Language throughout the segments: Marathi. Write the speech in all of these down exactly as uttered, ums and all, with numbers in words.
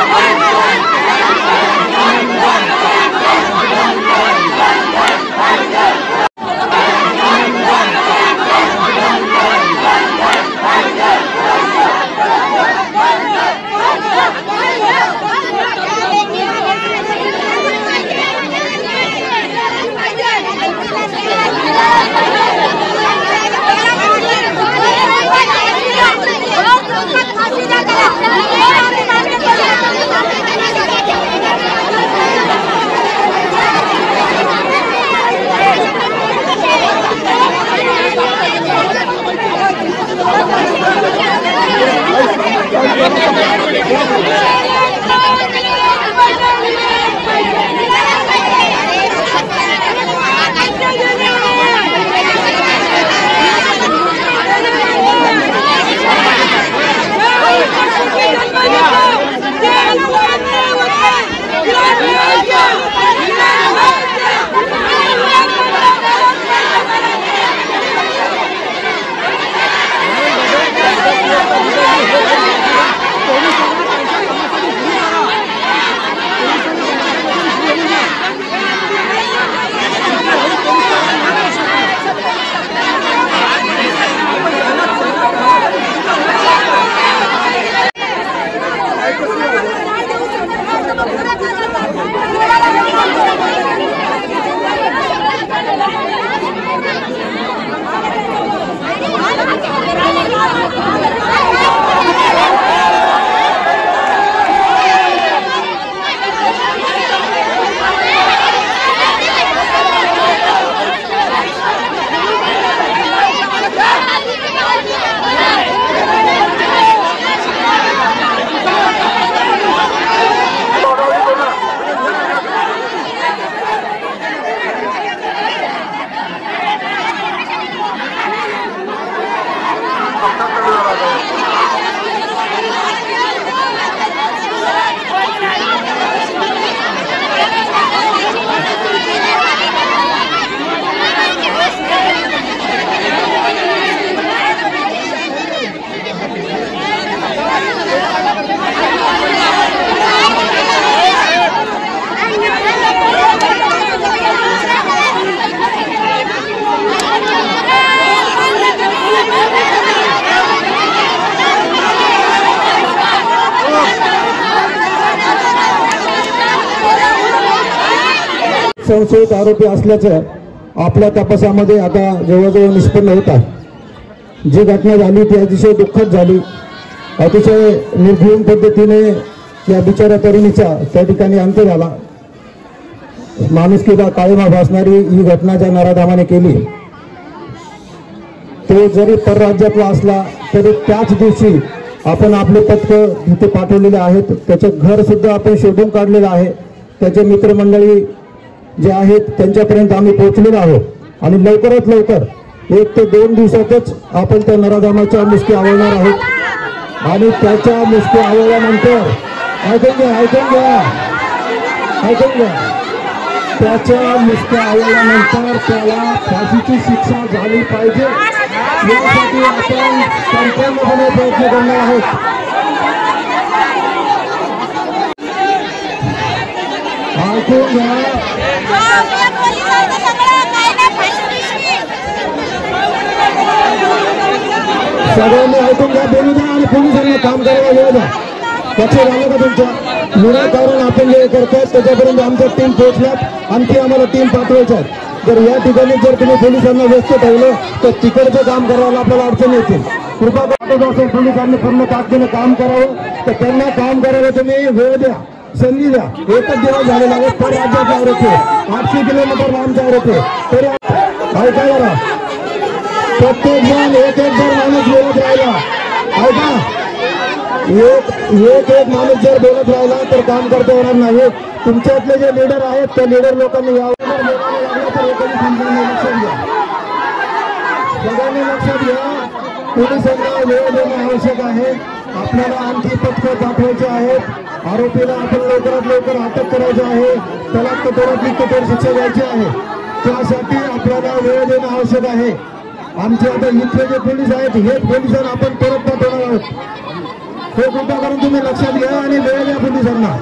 संशयित आरोपी असल्याचं आपल्या तपासामध्ये आता जवळजवळ निष्पन्न होत आहे। जी घटना झाली ती अतिशय दुःखद झाली। अतिशय निर्घृण पद्धतीने या बिचाऱ्या तरुणीचा त्या ठिकाणी अंत झाला। माणुसकीला काळीमा भासणारी ही घटना ज्या नराधामाने केली, तो जरी परराज्यातला असला तरी त्याच दिवशी आपण आपले पथक तिथे पाठवलेले आहेत। त्याचे घर सुद्धा आपण शोधून काढलेलं आहे। त्याचे मित्रमंडळी जे आहेत त्यांच्यापर्यंत आम्ही पोहोचलेलो आहोत आणि लवकरात लवकर एक ते दोन दिवसातच आपण त्या नराधामाच्या मुसकी आवळणार आहोत आणि त्याच्या मुसकी आवळल्यानंतर ऐकून घ्या ऐकून घ्या ऐकून घ्या त्याच्या मुसकी आवळल्यानंतर त्याला फाशीची शिक्षा झाली पाहिजे यासाठी आपण संपूर्णपणे प्रयत्न करणार आहोत। ऐकून घ्या सगळ्यांनी ऐकून घ्या, बोलू द्या आणि पोलिसांना काम करायला वेळ द्या। लक्ष झालं का तुमच्या निराकरण आपण जे करतोय त्याच्यापर्यंत आमच्या टीम पोहोचल्यात। आणखी आम्हाला टीम पाठवायच्या आहेत। जर या ठिकाणी जर तुम्ही पोलिसांना व्यस्त ठेवलं तर तिकडचं काम करायला आपल्याला अडचण येतील। कृपा करून असेल पोलिसांनी पूर्ण ताकदीने काम करावं तर त्यांना काम करायला तुम्ही वेळ द्या, संधी द्या। एकच दिवस झालेला आहे, पर राज्याचा आरोप आहे, आठशे किलोमीटर लांबचा आरोप आहे। तरी ऐका जरा, प्रत्येक जण एक एक जर माणूस बोलत राहिला, ऐका एक एक एक माणूस जर बोलत राहिला तर काम करता येणार नाही। तुमच्यातले जे लीडर आहेत त्या लीडर लोकांनी यावं, तर एखादी समजावून लक्षात घ्या, सगळ्यांनी लक्षात घ्या। पोलिसांना वेळ देणं आवश्यक आहे। आपल्याला आणखी पथकं पाठवायचे आहेत। आरोपीला आपण लवकरात लवकर अटक करायची आहे, त्याला कठोरातली कठोर शिक्षा द्यायची आहे। त्यासाठी आपल्याला वेळ देणं आवश्यक आहे। आमचे आता इथले जे पोलीस आहेत हेच पोलिसांना आपण परत पाठवणार आहोत। हे कृपा करून तुम्ही लक्षात घ्या आणि वेळ द्या पोलिसांना.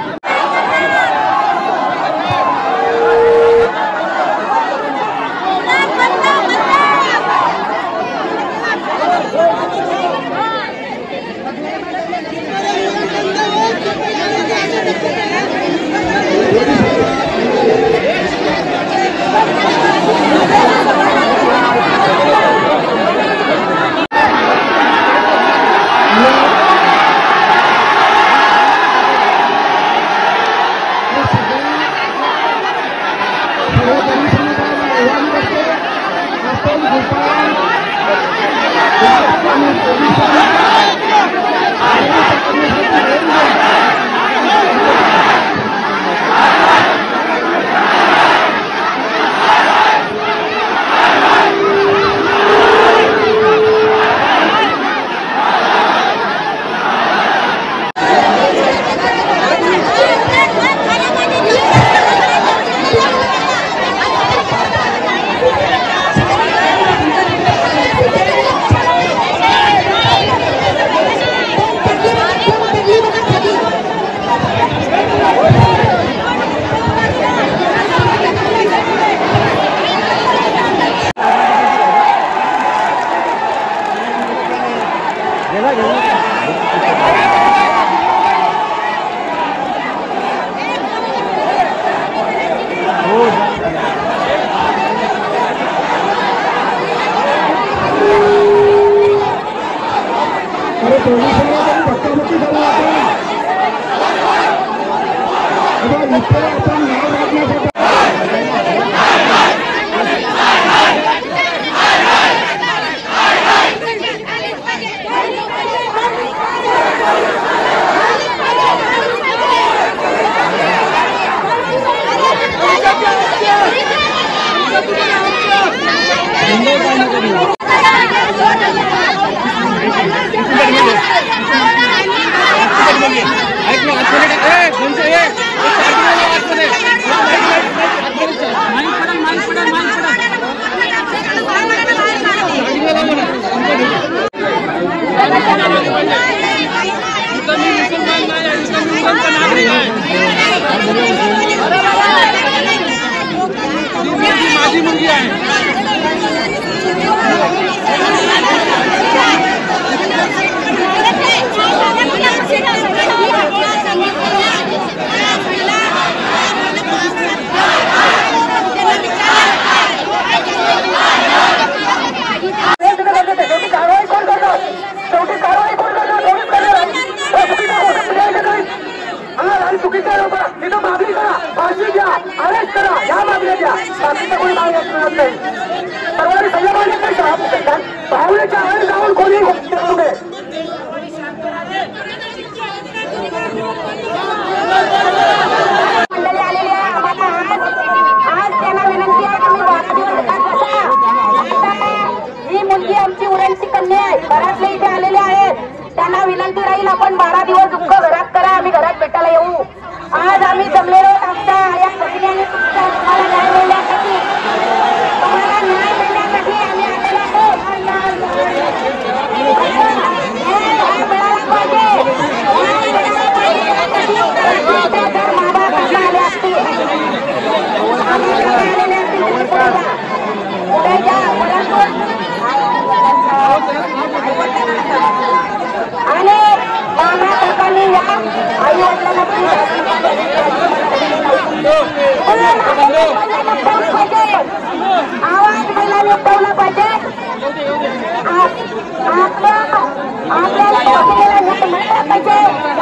आपण बारा दिवस दुःख घरात करा, आम्ही घरात भेटायला येऊ. आज आम्ही जमलेलो आमच्या या भगिनीने तुम्हाला न्याय मिळण्यासाठी तुम्हाला न्याय मिळण्यासाठी आम्ही आलेलो आहोत. मिळाला पाहिजे, जर माबाप आले असतील आलेले असतील पुढे जा आणि मामा काकांनी या आई वडिलांना आवाज महिला उठवला पाहिजे. आपल्याला पाहिजे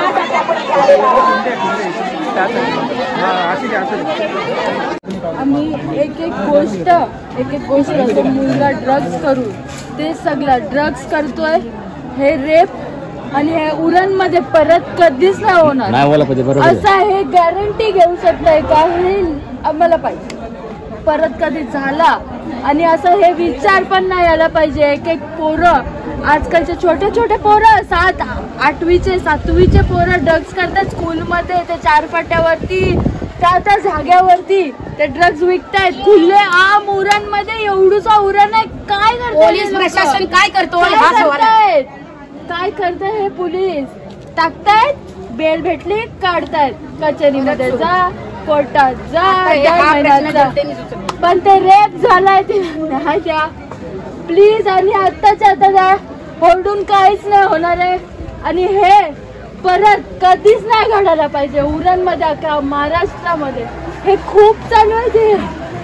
आम्ही एक एक गोष्ट एक एक गोष्ट तो मुलगा ड्रग्स करू ते सगळं ड्रग्स करतोय, हे रेप आणि हे उरण मध्ये परत कधीच नाही होणार असं हे गॅरंटी घेऊ शकताय का? हे आम्हाला पाहिजे परत कधी झाला आणि असं हे विचार पण नाही यायला पाहिजे. एक एक पोरं आजकालचे छोटे छोटे पोरं सात आठवीचे सातवीचे पोरं ड्रग्स करतात स्कूलमध्ये, ते चार फाट्यावरती त्या त्या जाग्यावरती ते ड्रग्स विकतायत खुले आम उरणमध्ये. एवढूसा उरण आहे, काय करतात पोलीस प्रशासन काय करतो? काय करताय हे पोलीस? टाकतायत, बेल भेटली काढतायत, कचेरीमध्ये जा, कोर्टात जा, दर महिन्यात जा. पण ते रेप झालाय ते नाही द्या प्लीज. आणि आत्ताच्या आता द्या, होल्डून काहीच नाही होणार आहे. आणि हे परत कधीच नाही घडायला पाहिजे उरणमध्ये, अख्या महाराष्ट्रामध्ये हे खूप चालू आहे. ते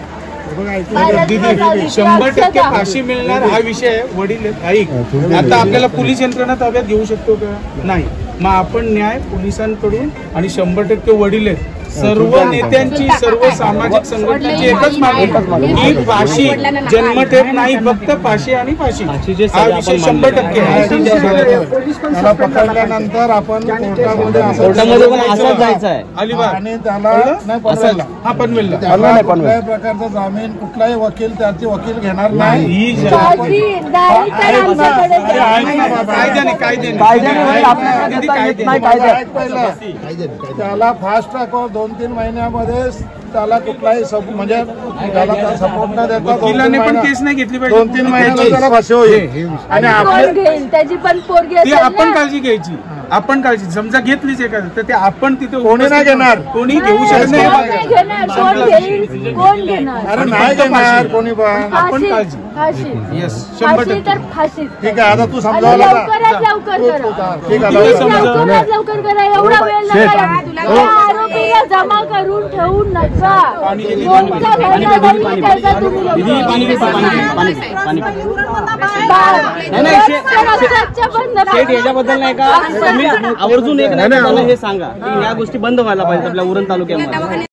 शंभर टक्के फाशी मिळणार हा विषय वडील ऐक. आता आपल्याला पोलीस यंत्रणा ताब्यात घेऊ शकतो का? नाही. मग आपण न्याय पोलिसांकडून आणि शंभर टक्के वडील आहेत. सर्व नेत्यांची, सर्व सामाजिक संघटनांची एकच मागणी की फाशी, जन्मठेप नाही, फक्त फाशी आणि फाशी हा विषय शंभर टक्के त्याला पकडल्यानंतर आपण कोर्टामध्ये कोर्टामध्ये पण असंच जायचं आहे. अलिबाग आणि त्याला नाही पनवेलला. हा पनवेलला त्याला कुठल्याही प्रकारचा जामीन कुठलाही वकील त्याची वकील घेणार नाही. ही जी- फाशी नाही तर आमच्याकडे द्या. कायद्याने कायद्याने ऐक पहिलं. त्याला फास्ट ट्रॅकवर दोन तीन महिन्यामध्ये त्याला कुठलाही सब- म्हणजे त्याला सपोर्ट न देता दोन तीन वकिलाने पण महिन्या- केस नाही घेतली पाहिजे. दोन तीन महिन्याला त्याला फाशी होईल. आणि कोण आपले घेईल त्याची पण पोरगी ती असेल आपण ना. काळजी घ्यायची. आपण काळजी समजा घेतलीच एखादं तर ते आपण तिथे कोणी नाही घेणार. कोणी घेऊ नाही, शकत कोण नाही नाही. घेणार, कोण घेईल, कोण घेणार. अरे नाही घेणार कोणी पण. आपण फाशी, काळजी. फाशी येस शंभर फाशी टक्के तर फाशी. ठीक आहे. आता तू आणि समजावला का? लवकरात लवकर करा. ठीक आहे. प्लीज लवकर. लवकरात लवकर करा. एवढा वेळ नका. या आरोपीला जमा करून ठेवू नका. कोणता घटना घडली त्याचा तुम्ही लवकर. नाही नाही शे- रक्ताच्या बंधनात. शेठ याच्याबद्दल नाही का तुम्ही आवर्जून एक नाही त्यांना हे सांगा की ह्या गोष्टी बंद व्हायला पाहिजे आपल्या उरण तालुक्यामध्ये.